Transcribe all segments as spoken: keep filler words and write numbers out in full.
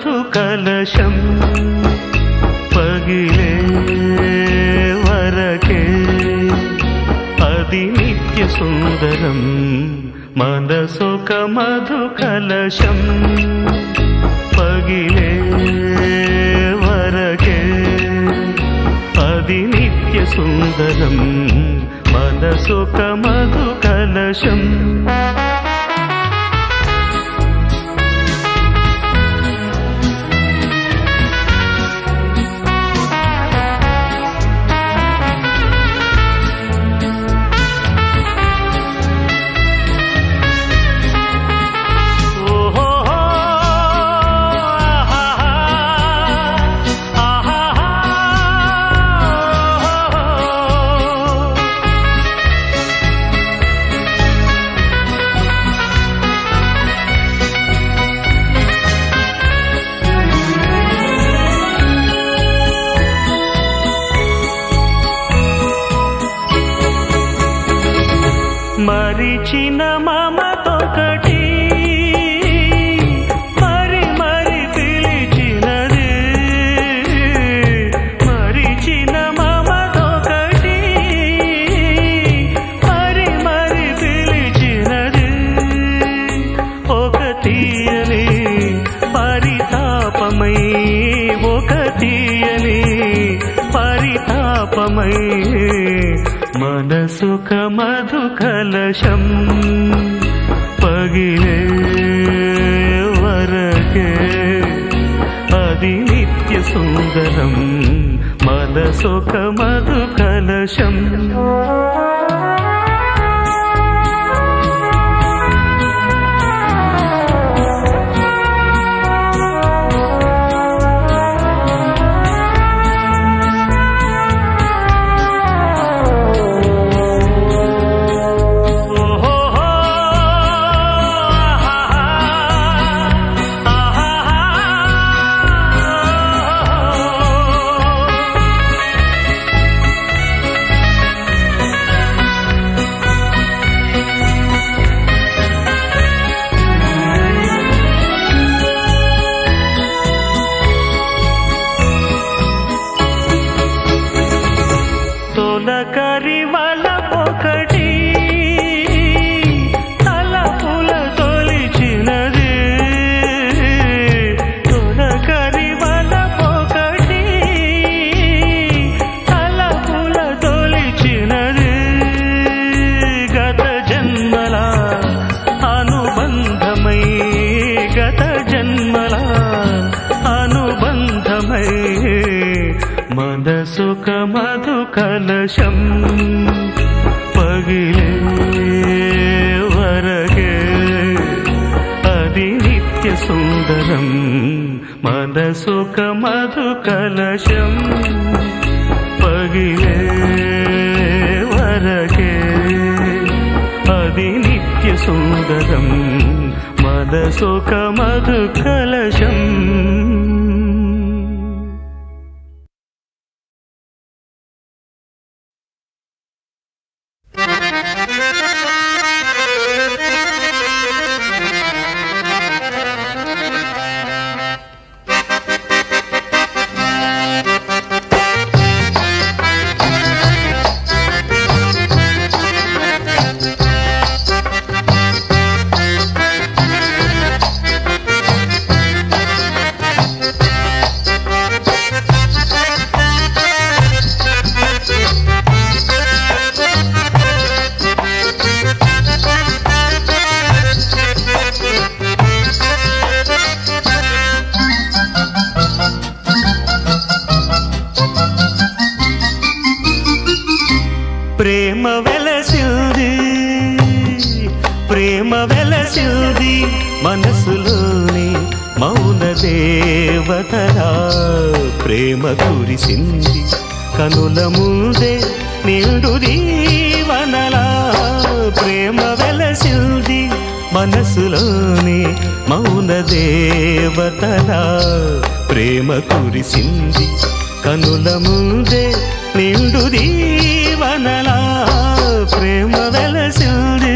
మధు కలశం పగిలే వరకే అది నిత్య సుందరం మనసొక మధు కలశం పగిలే వరకే అది నిత్య సుందరం మనసొక మధు కలశం మరిచిన మమతొకటి మరి మరి పిలిచినది మరిచిన మమతొకటి మరి మరి పిలిచినది ఒక తీయని పరితాపమై ఒక తీయని పరితాపమై మనసొక మధు కలశం పగిలే వరకే అది నిత్య సుందరం మనసొక మధు కలశం తొలకరి వలపొకటి తలపుల తొలిచినది తొలకరి వలపొకటి తలపుల తొలిచినది గత జన్మల అనుబంధమై గత జన్మల అనుబంధమై మనసొక మధు కలశం పగిలే వరకే అది నిత్య సుందరం మనసొక మధు కలశం పగిలే వరకే అది నిత్య సుందరం మనసొక మధు కలశం ప్రేమ వెలసింది ప్రేమ వెలసింది మనసులోని మౌన దేవతరా ప్రేమ కురిసింది కనుల ముందే నిండు దీవనలా ప్రేమ వెలసింది మనసులోని మౌన దేవతరా ప్రేమ కురిసింది కనుల ముందే నిండు దీవనలా ప్రేమ వెలసింది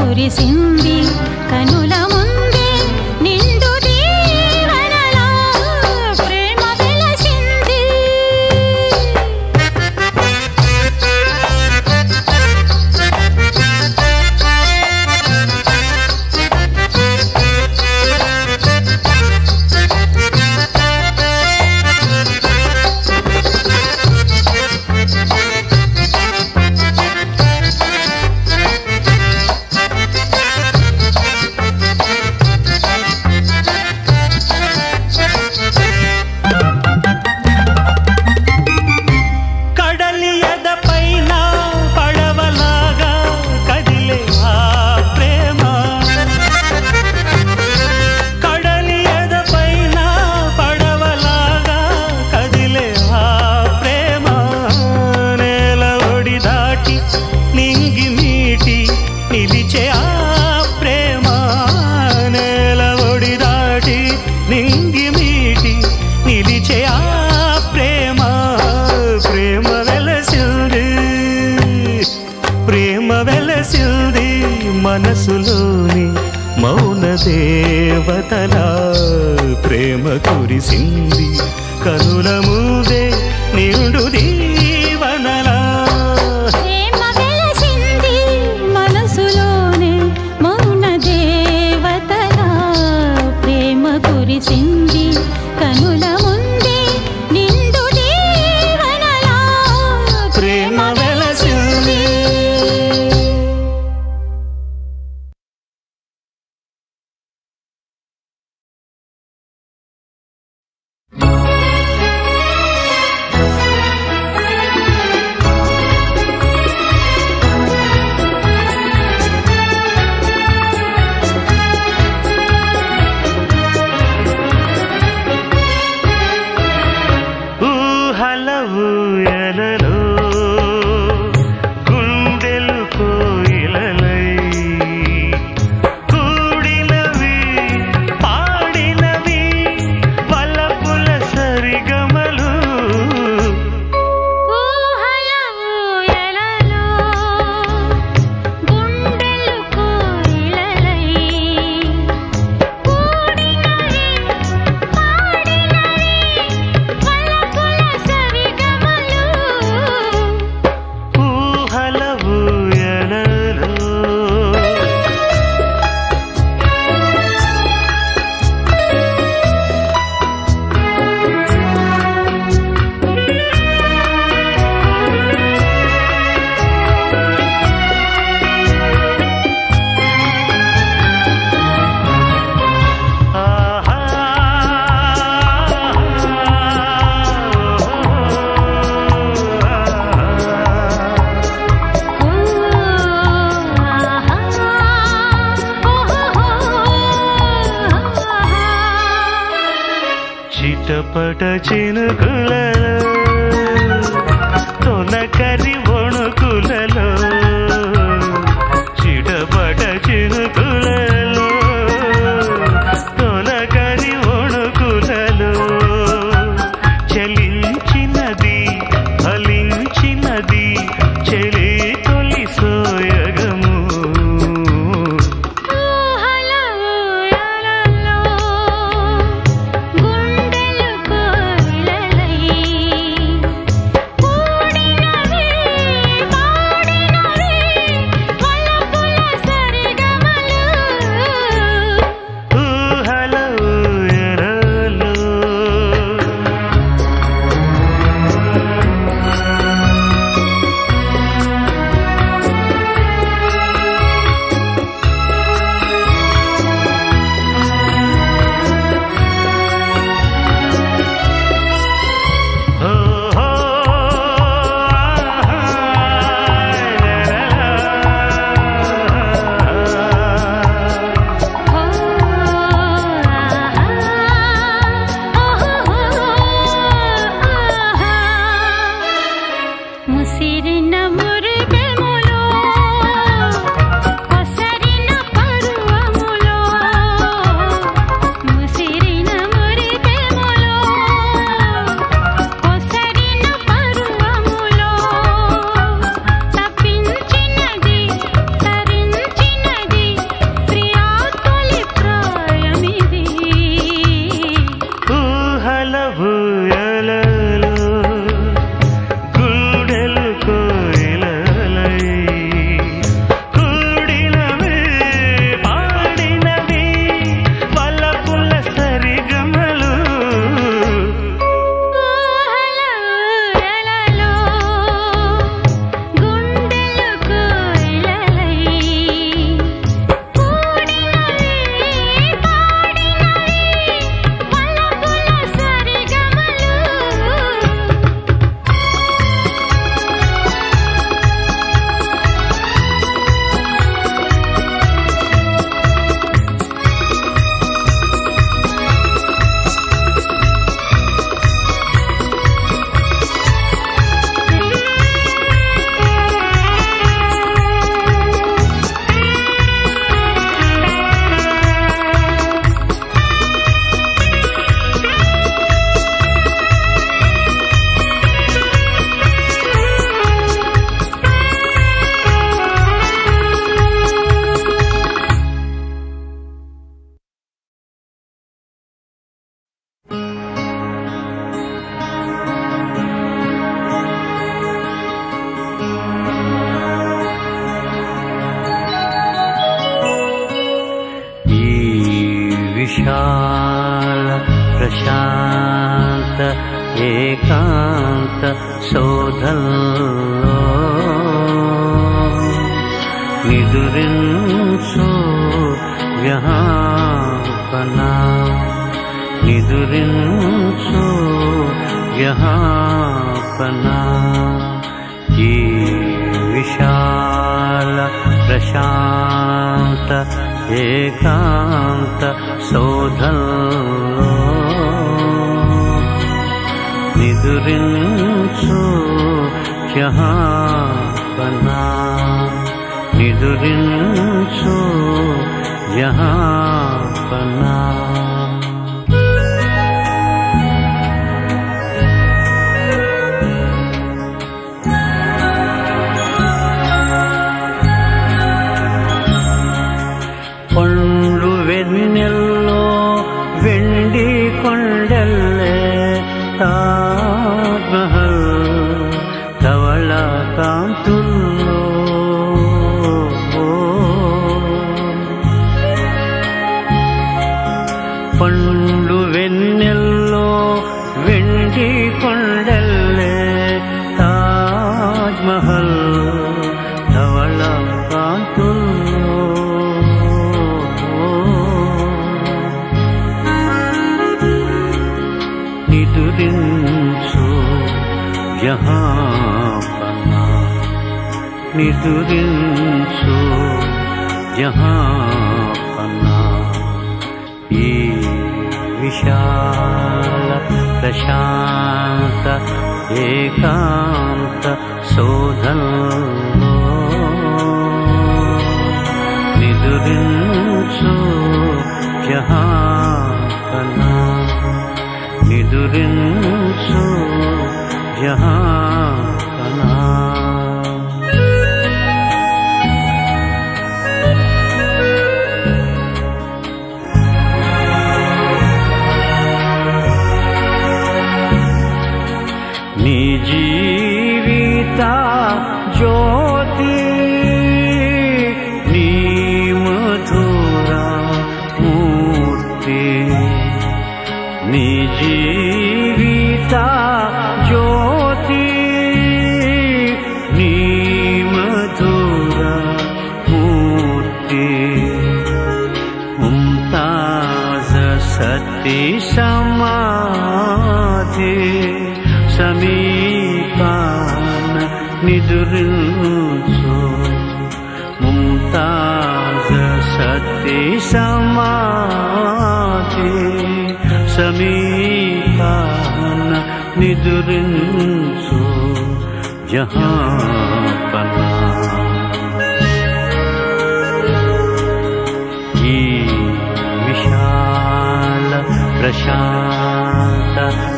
కురిసింది కనుల ముందే నిండు దీవెనలా ప్రేమ వెలసింది. మనసులోని మౌన దేవతలా ప్రేమ కురిసింది కనుల ముందే నిండు దీవెనలా. ప్రేమ వెలసింది మనసులోని మౌన దేవతలా ప్రేమ కురిసింది కనుల ముందే నిండు దీవెనలా ప్రేమ వెలసింది. చిటపట చినుకులలో తొలకరి వణుకులలో చిటపట చినుకులలో తొలకరి వణుకులలో చలించినది ఫలించినది చెలి తొలి సోయగము. తప్పించినది తరించినది శోధల్లో నిదురించు యహాపన నిదురించు యహాపన ఈ విశాల ప్రశాంత ఏకాంత శోధల్లో నిదురించు యహాపన నిదురించు యహాపన పండు వెన్నెల్లో వెండి కొండల్లే తాజ్ మహల్ ధవళ కాంతుల్లో పండు వెన్నెల్లో వెండి కొండల్లే తాజ్ మహల్ ధవళ కాంతుల్లో నిదురించు యహాపన నిదురించు యహాపన ఈ విశాల ప్రశాంత ఏకాంత శోధల్లో నిదురించు యహాపన నిదురించు యహాపన నీ జీవిత జ్యోతి నీ మధుర మూర్తి నీ జీవిత జ్యోతి నీ మధుర మూర్తి ముంతాజ సతీ సమాధి సమీపాన నిదురించు ముంతాజ సతీ సమాధి సమీపాన నిదురించు యహాపన ఈ విశాల ప్రశాంత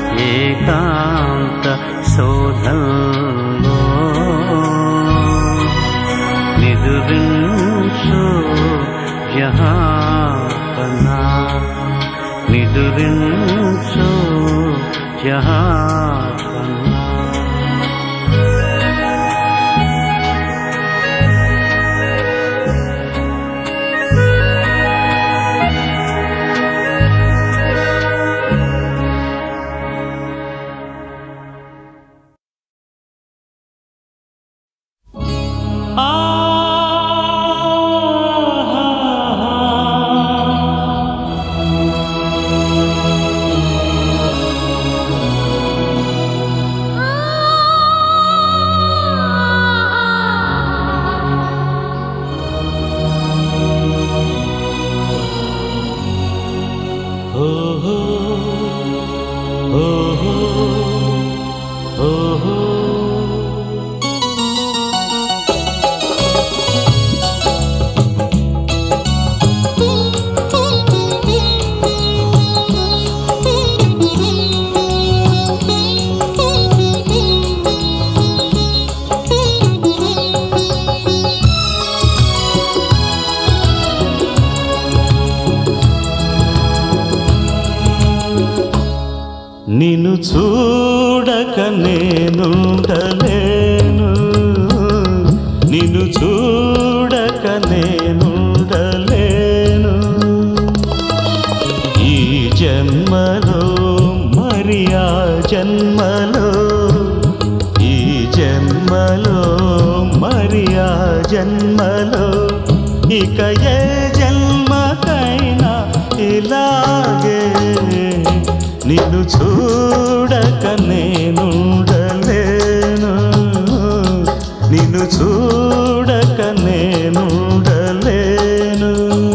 ఏకాంత శోధల్లో నిదురించు యహాపన నిదురించు యహాపన నిన్ను చూడక నేనుండలేను, నిన్ను చూడక నేనుండలేను. ఈ జన్మలో మరి ఆ జన్మలో, ఈ జన్మలో మరి ఆ జన్మలో ఇక ఏ జన్మకైనా ఇలాగే నిన్ను చూడక నేనుండలేను, నిన్ను చూడక నేనుండలేను.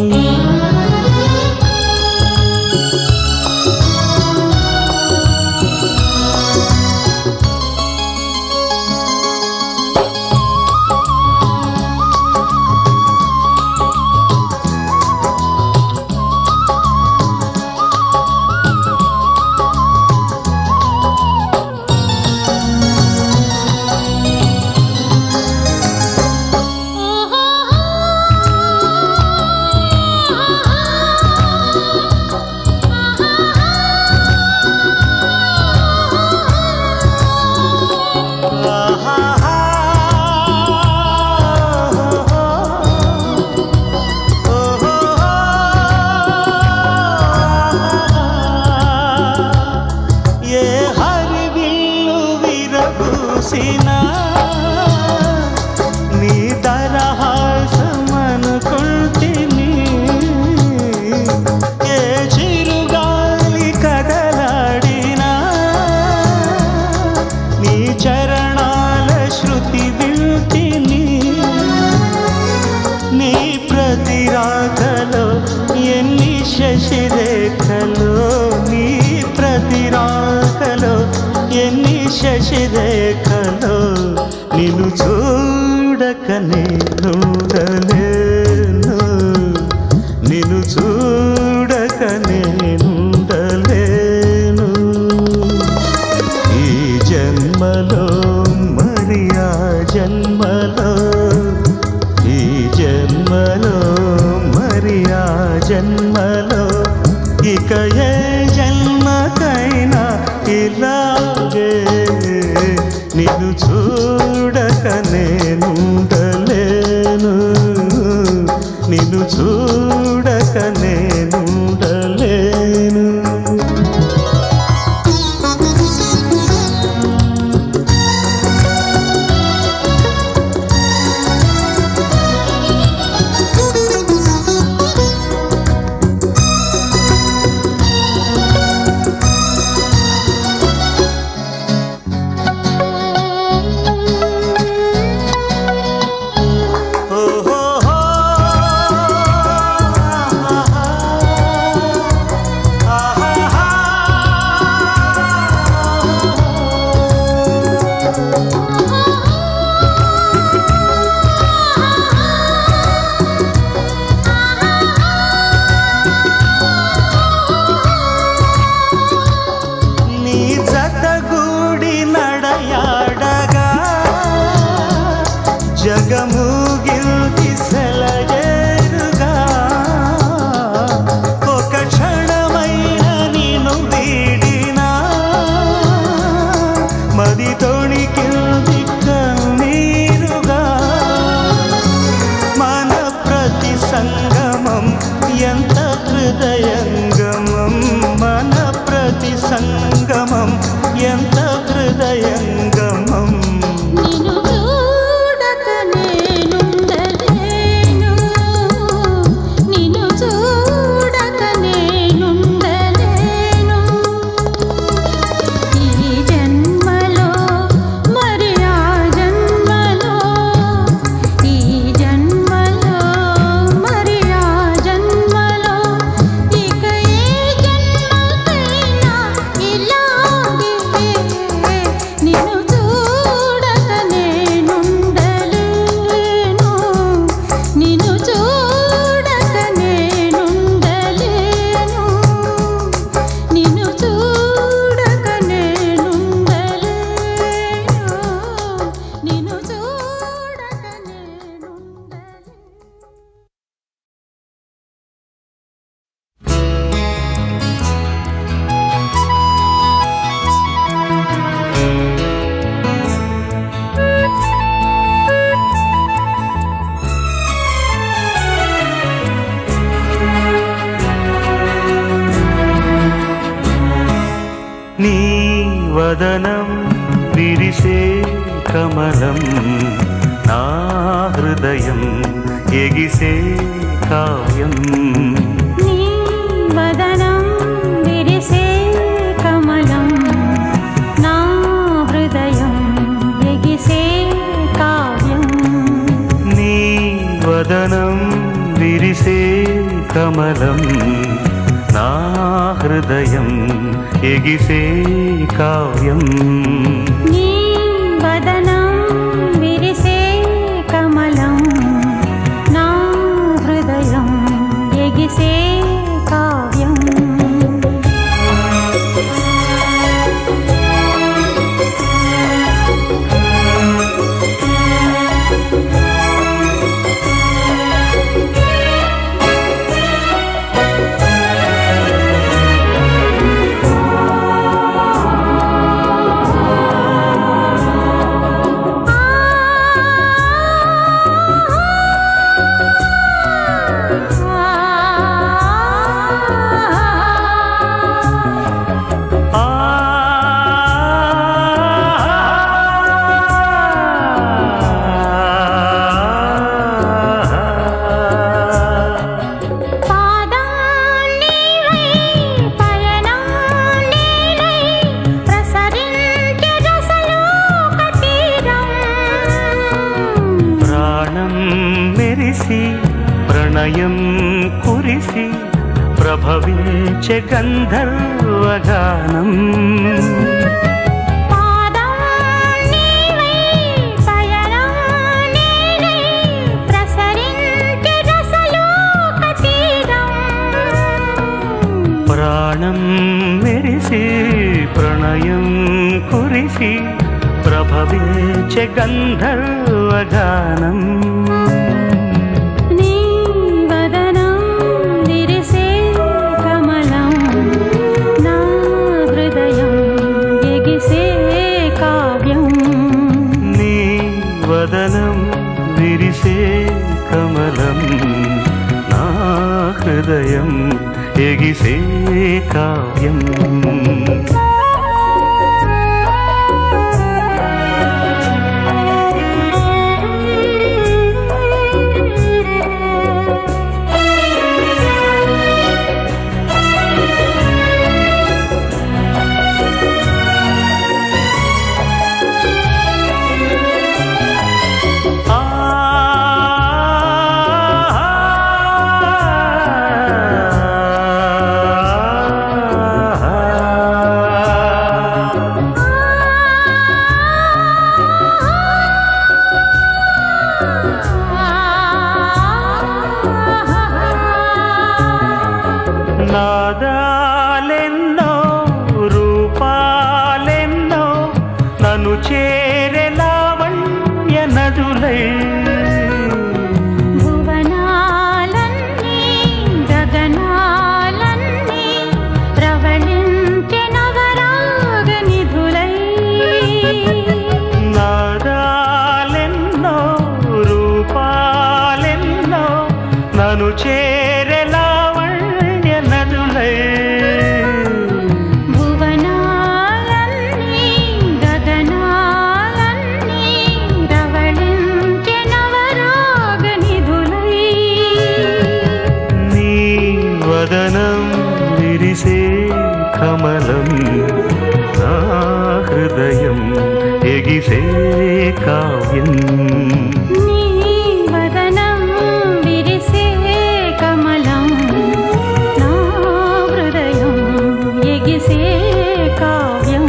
నీ దరహాసమనుకుంటిని, ఏ చిరుగాలి కదలాడినా నీ చరణాల శృతి వింటిని. నీ ప్రతి రాకలో ఎన్ని శశిరేఖలో, నీ ప్రతి రాకలో ఎన్ని శశిరేఖలో నిన్ను చూడక నేనుండలేను, నిన్ను చూడక నేనుండలేను. ఈ జన్మలో మరి ఆ జన్మలో, ఈ జన్మలో మరి ఆ జన్మలో ఇక ఏ జన్మకైనా ఇలాగే నిన్ను చూడక నేనుండలేను, నిన్ను చూడక నేనుండలేను. కమలం నా హృదయం ఎగిసే కావ్యం నీ వదనం విరిసే కమలం నా హృదయం ఎగిసే కావ్యం నీ వదనం విరిసే కమలం నా హృదయం ఎగిసే కావ్యం నీ వదనం విరిసే కమలం నా హృదయం ఎగిసే కావ్యం ప్రణయం కురిసి ప్రభవించే గంధర్వగానం ప్రాణం మెరిసి ప్రణయం కురిసి ప్రభవించే గంధర్వగానం వదనం విరిసే కమలం నా హృదయం ఎగిసే కావ్యం నాదాలెన్నో రూపాలెన్నో నన్ను చేరే లావణ్య నదులై భువనాలన్నీ గగనాలన్నీ ప్రవళించే నవరాగ నిధులై నాదాలెన్నో రూపాలెన్నో నన్ను చేరే భువనాలన్నీ గగనాలన్నీ రవళించే నవరాగ నిధులై నీ వదనం విరిసే కమలం నా హృదయం ఎగిసే కావ్యం నీ వదనం విరిసే కమలం నా హృదయం ఎగిసే కావ్యం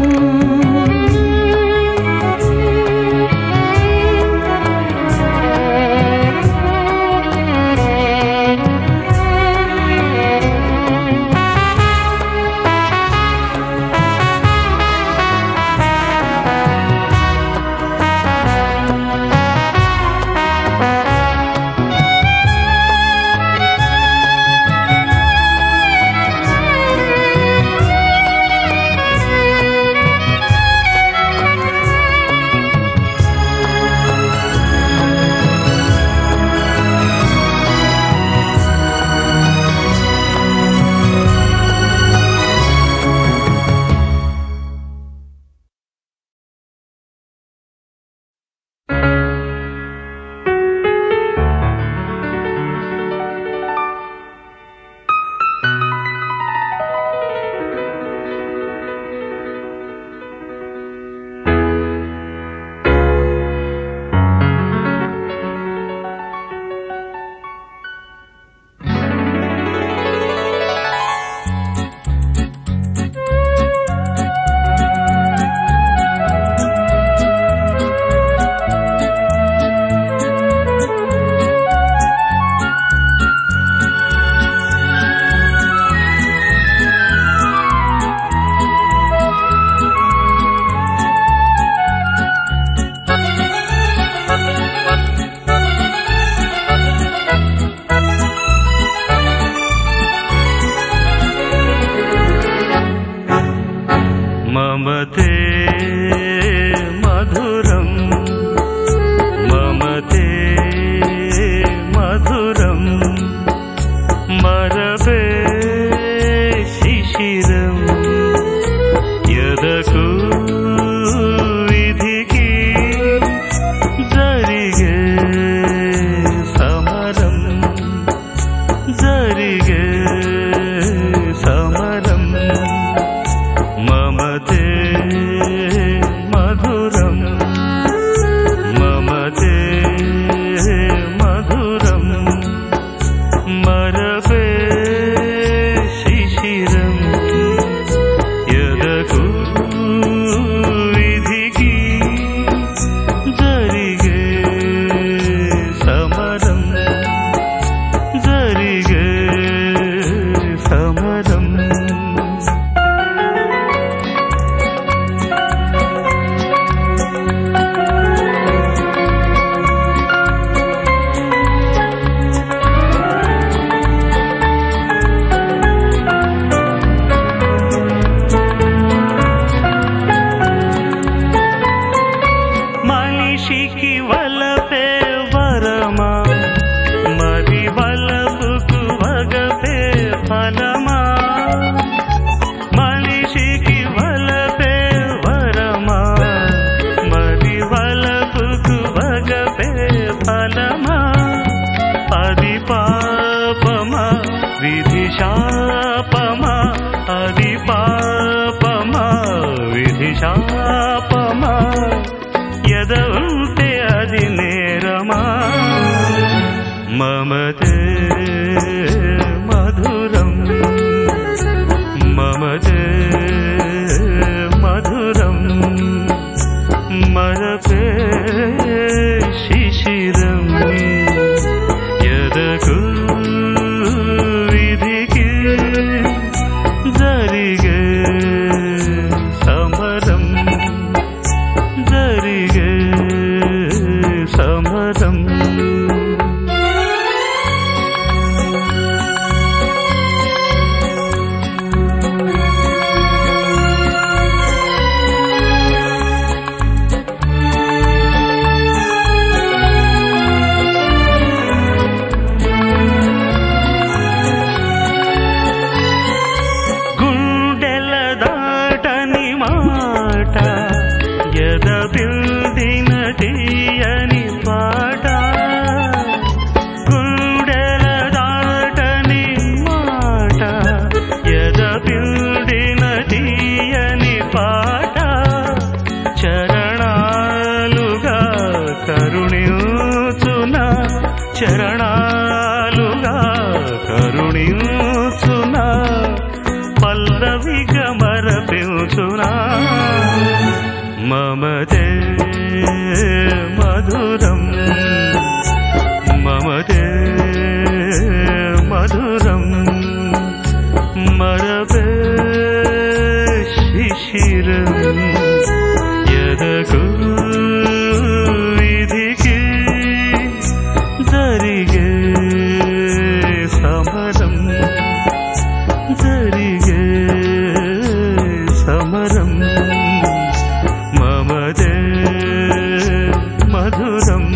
మనిషికి వలపే వరమా మరి వలపుకు వగపే ఫలమా మనిషికి వలపే వరమా మరి వలపుకు వగపే ఫలమా అది పాపమా విధి శాపమా అది పాపమా విధి శాపమా ఎద ఉంటే అది నేరమా మమతే మధురం మమతే మధురం మరపే శిశిరం ఎదకు విధికి జరిగే సమరం జరిగే సమరం ఎద పిల్దిన తీయని పాట గుండెల దాటని మాట ఎద పిల్దిన తీయని పాట చరణాలుగా కరుణించున చరణాలుగా కరుణించున పల్లవిగా మరపించునా మమతే మధురం మమతే మధురం మరపే శిశిరం ఎదకు విధికి జరిగే సమరం జరిగే సమరం మమతే మధురం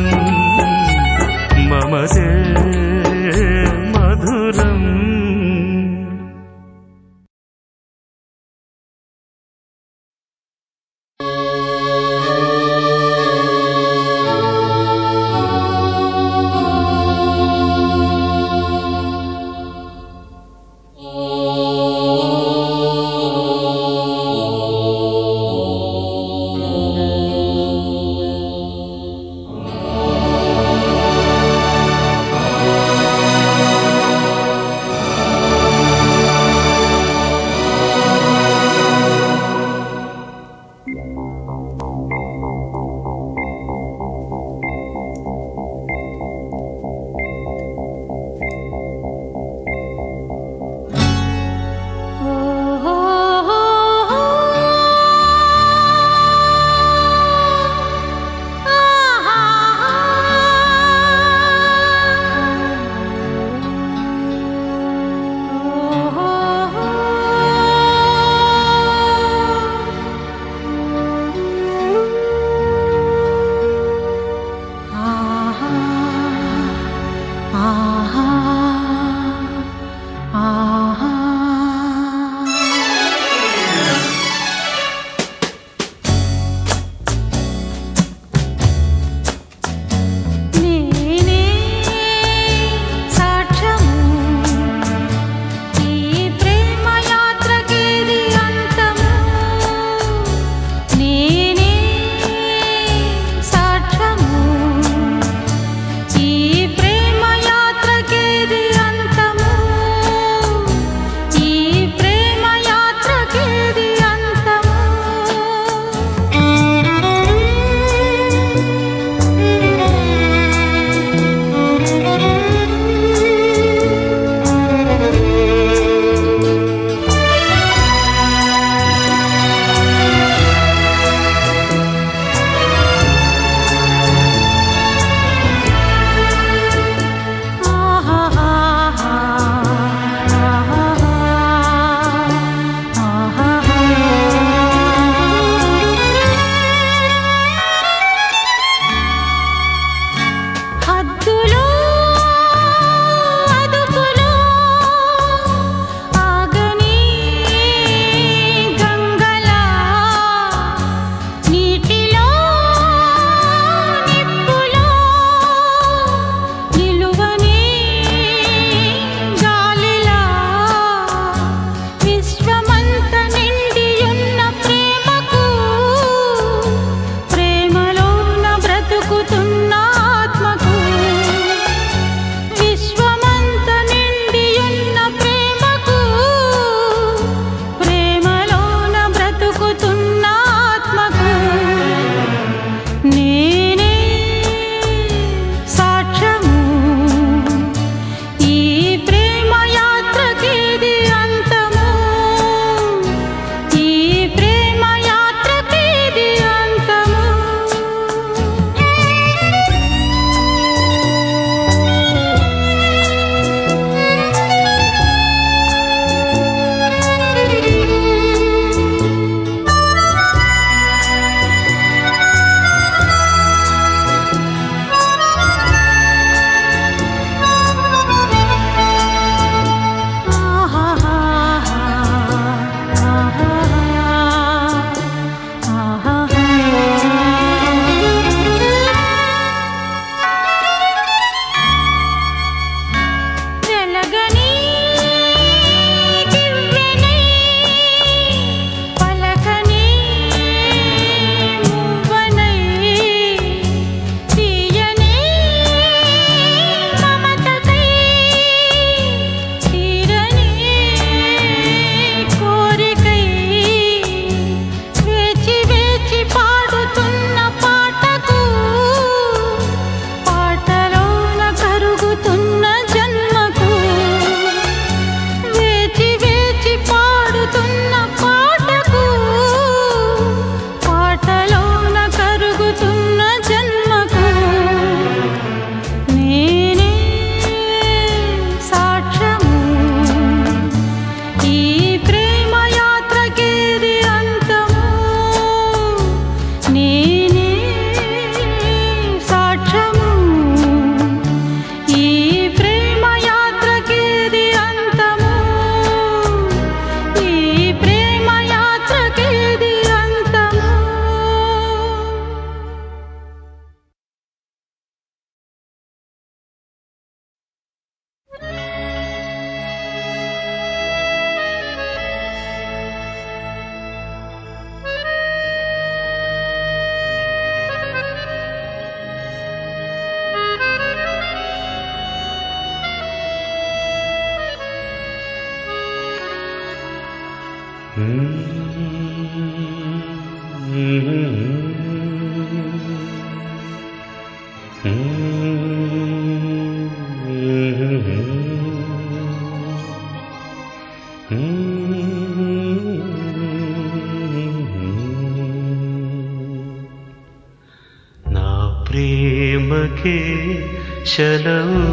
నా ప్రేమకే చలవు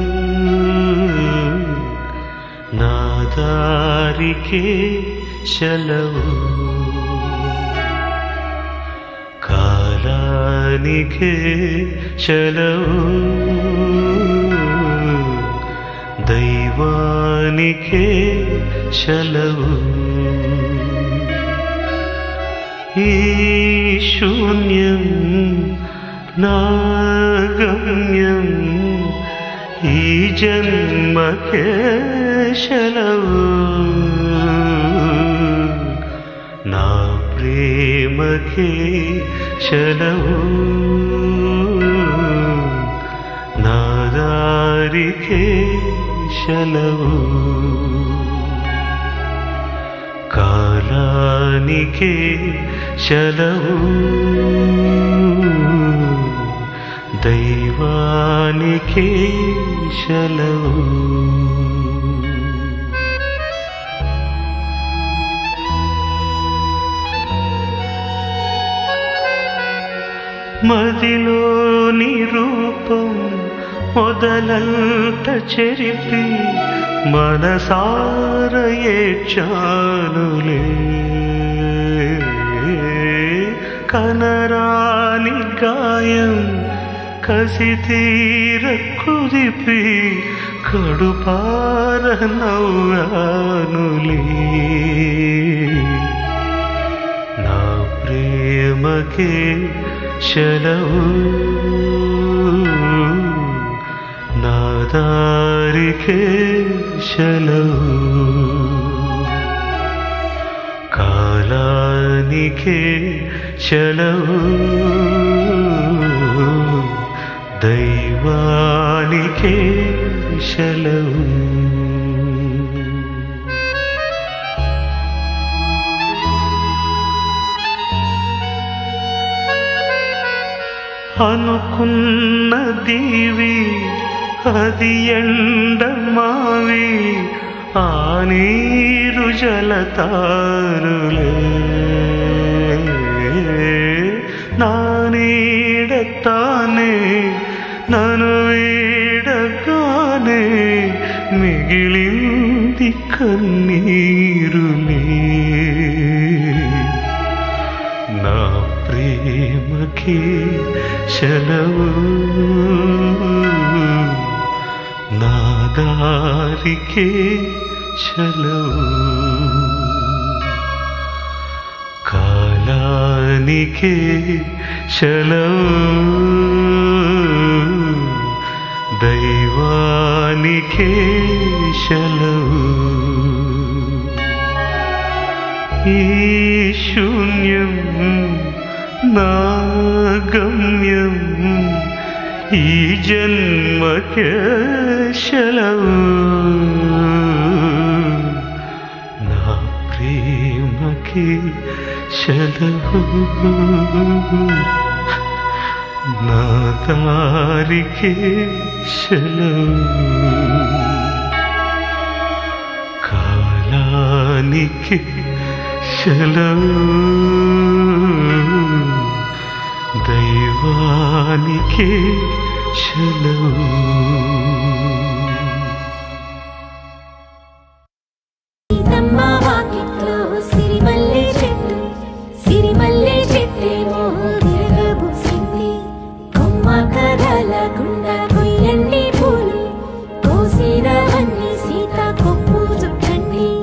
నా దారికే చలవు కాలానికే చలవు దైవానికే చలవు ఈ శూన్యం నా గమ్యం ఈ జన్మకే చలవు నా ప్రేమకే చలవు నా దారికే చలవు కాలానికే చలవు దైవానికే చలవు మదిలోని రూపం మొదలంట చెరిపి మనసార ఏడ్చానులే కనరాని గాయం కసి తీర కుదిపి కడుపార నవ్వానులే నా ప్రేమకే చలవు నా దారికే చలవు కాలానికే చలవు దైవానికే చలవు అనుకున్న దీవి అది ఎండమావి ఆ నీరు జలతారులే నా నీడతానే నన్ను వీడగానే మిగిలింది కన్నీరులే నా ప్రేమకి చలవు నా దారికే చలవు కాలానికే చలవు దైవానికే చలవు ఈ శూన్యం నా గమ్యం ఈ జన్మకే చలవు నా ప్రేమకి చలవు నా దారికే చలవు కాలానికి చలవు దైవానికి చలవు